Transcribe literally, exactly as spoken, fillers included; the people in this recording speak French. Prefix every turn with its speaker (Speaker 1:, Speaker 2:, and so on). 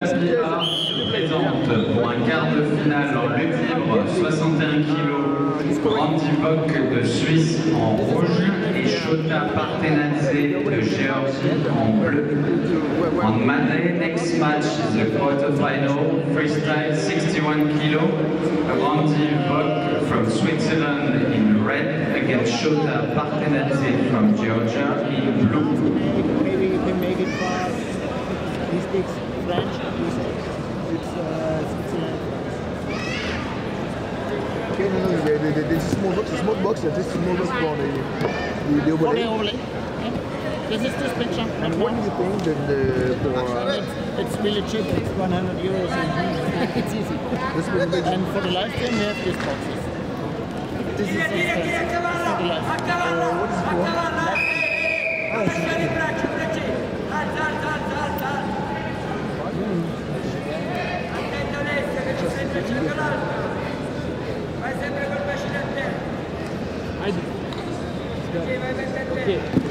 Speaker 1: Pipa se présente pour un quart de finale en lutte libre, soixante et un kilos, Randy Bock de Suisse en rouge et Shota Partenadze de Géorgie en bleu. On Monday, next match is the quarterfinal, freestyle sixty-one kilo, Randy Bock from Switzerland in red against Shota Partenadze from Georgia in blue.
Speaker 2: Maybe you can make it fast. He speaks French. It's uh, Switzerland.
Speaker 3: Okay, no, no, the, the, the, the small box, the small box, this is small box for the the, the overlay.
Speaker 2: For the overlay. Yeah. This is this picture.
Speaker 3: And what do you think that the for? Uh,
Speaker 2: it's, it's really cheap. It's one hundred euros. And it's easy.
Speaker 3: This will be
Speaker 2: and for the live stream, we have these boxes. This is the for the live.
Speaker 3: Uh, what is it for? Ah, it's
Speaker 2: Okay.